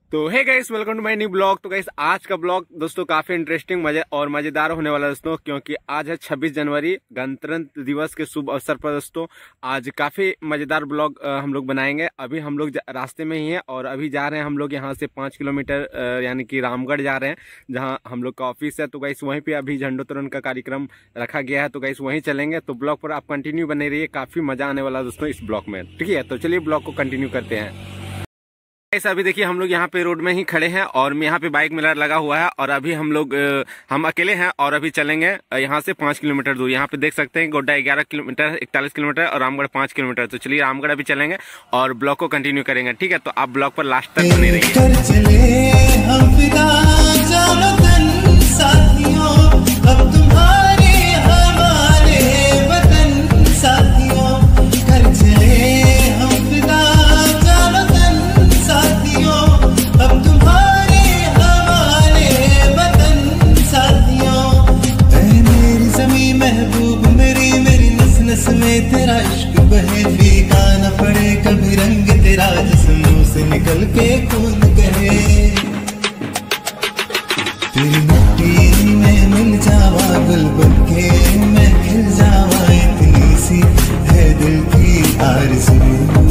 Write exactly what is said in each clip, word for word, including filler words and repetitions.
तो hey guys, welcome to my new blog. तो guys, आज का ब्लॉग दोस्तों काफी इंटरेस्टिंग मजे और मजेदार होने वाला है दोस्तों, क्योंकि आज है छब्बीस जनवरी, गणतंत्र दिवस के शुभ अवसर पर दोस्तों आज काफी मजेदार ब्लॉग हम लोग बनाएंगे। अभी हम लोग रास्ते में ही हैं और अभी जा रहे हैं हम लोग यहाँ से पाँच किलोमीटर यानी कि रामगढ़ जा रहे हैं, जहाँ हम लोग का ऑफिस है। तो गाइस वहीं पे अभी झंडोत्तोलन का कार्यक्रम रखा गया है, तो गाइस वहीं चलेंगे। तो ब्लॉग पर आप कंटिन्यू बने रहिए, काफी मजा आने वाला दोस्तों इस ब्लॉग में। ठीक है, तो चलिए ब्लॉग को कंटिन्यू करते हैं। ऐसा अभी देखिए हम लोग यहाँ पे रोड में ही खड़े हैं और यहाँ पे बाइक मिरर लगा हुआ है और अभी हम लोग हम अकेले हैं और अभी चलेंगे यहाँ से पाँच किलोमीटर दूर। यहाँ पे देख सकते हैं गोड्डा ग्यारह किलोमीटर इकतालीस किलोमीटर और रामगढ़ पाँच किलोमीटर। तो चलिए रामगढ़ अभी चलेंगे और ब्लॉग को कंटिन्यू करेंगे। ठीक है, तो आप ब्लॉग पर लास्ट तक बने रहिए। तेरा इश्क बहे फीका न पड़े कभी रंग तेरा जिस्मों से निकल के खून कहे। तेरी मिट्टी में मिल जावा गुल बनके मैं खिल जावा, इतनी सी है दिल की आरज़ू।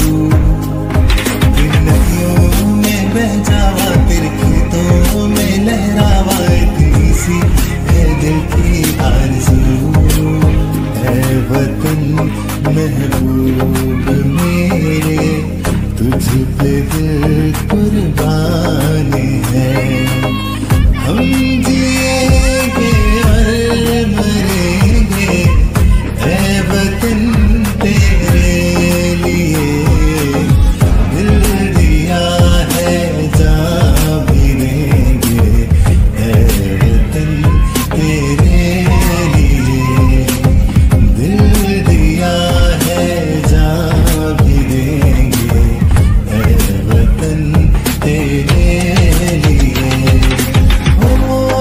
तेरी नदियों में बह जावा, तेरे खेतों में लहरावा, इतनी सी है दिल की आरज़ू। है वतन महबूब मेरे, तुझ पे दिल कुर्बान है। हम जिएंगे और मरेंगे है वतन तेरे लिए। दिल दिया है जान भी देंगे है वतन तेरे लिए। दिल दिया है जान भी देंगे है वतन तेरे लिए। हो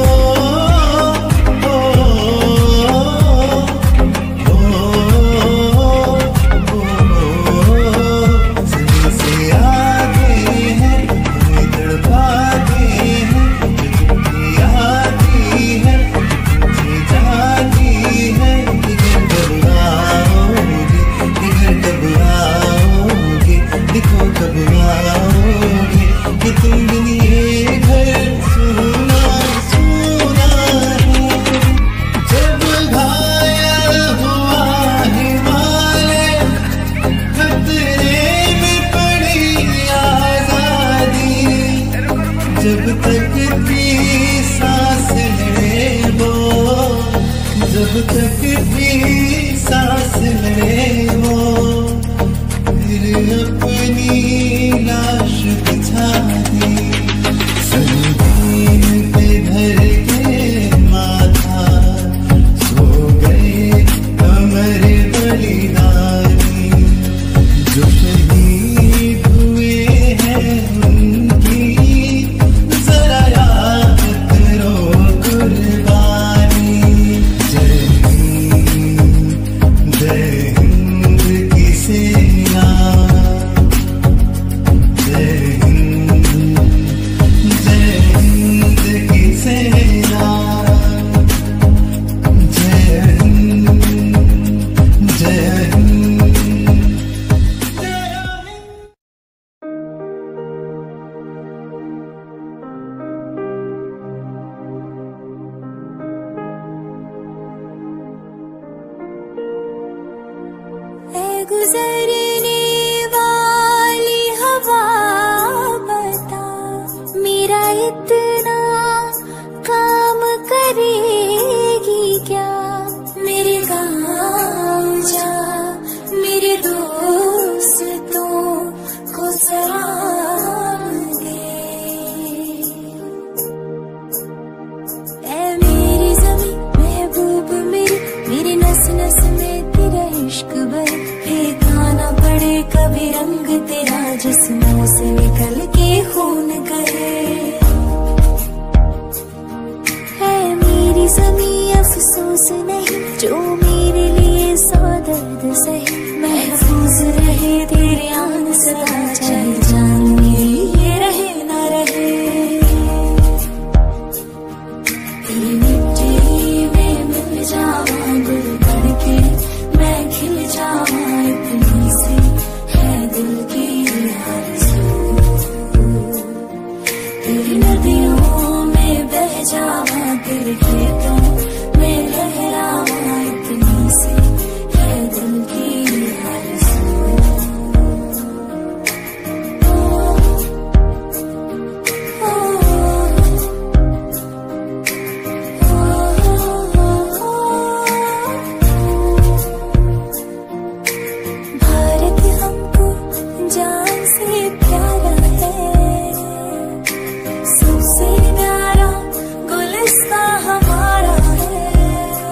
हो हो सही से आगे हैं हमें तड़पाते हैं, चुटकी आती है मुझे जाती है। इधर कब आओगे, इधर कब आओगे, देखो कब आओगे कि तुम बिन ये घर सुना सुना है। जब घायल हुआ हिमालय, खतरे में पड़ी आजादी। जब तक भी सांस लड़े वो, जब तक भी सांस लड़े वो, फिर अपनी लाश बिछा दी। संगीन पे धर के माथा सो गए अमर बलिदानी। जो शहीद हुए हैं उनकी जरा याद करो कुर्बानी। जय हिंद, जय हिंद की सेना, जय हिंद, जय हिंद की सेना, जय हिंद, जय हिंद, जय हिंद। ऐ गुजरने वाली हवा बता, मेरा इतना काम करेगी क्या। मेरे गाँव जा, मेरे दोस्तों को सलाम दे। ऐ मेरी ज़मीं महबूब मेरी, मेरी नस नस में तेरा इश्क बहे। हे गाना तेरी नदियों में बह जावा, तेरे खेतों में लहरावा, इतनी सी है दिल की आरज़ू। भारत हमको जान से प्यारा है, सबसे प्यारा गुलिस्तां हमारा है।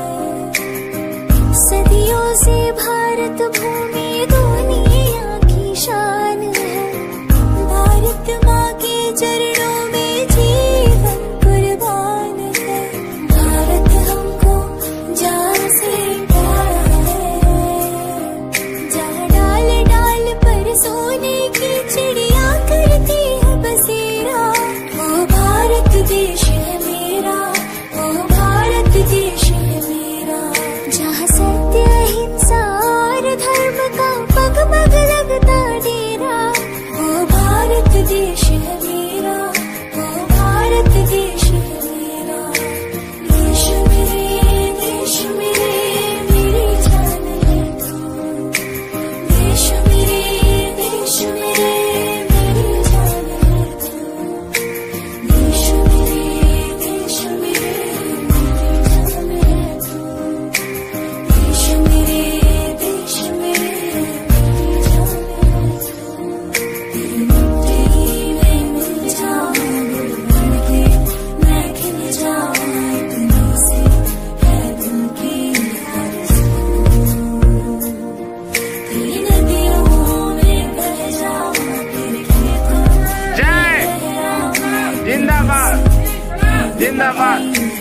सदियों से भारत भूमि दुनिया की शान है, भारत माँ के चरणों में जीवन कुर्बान है। भारत हमको जान से प्यारा है, जहाँ डाल डाल पर सोने की चिड़िया करती है बसेरा। ओ भारत देश है मेरा, ओ भारत देश है मेरा, जहाँ सत्य अहिंसा और धर्म का पग पग लगता डेरा। ओ भारत देश है मेरा, ओ भारत देश है मेरा, देश मेरे देश मेरे मेरी जान है तू। देश मेरे देश मेरे मेरी जान है तू। देश मेरे देश मेरे मेरी जान है तू। देश मेरे देश मेरे मेरी जान है तू। तेरी मिट्टी में मिल जाऊं, गुल बन के मैं खिल जाऊं, इतनी सी है दिल की आरज़ू। तेरी नदियों में बह जाऊं, तेरे खेतों में जय लहराऊं, जिंदाबाद जिंदाबाद।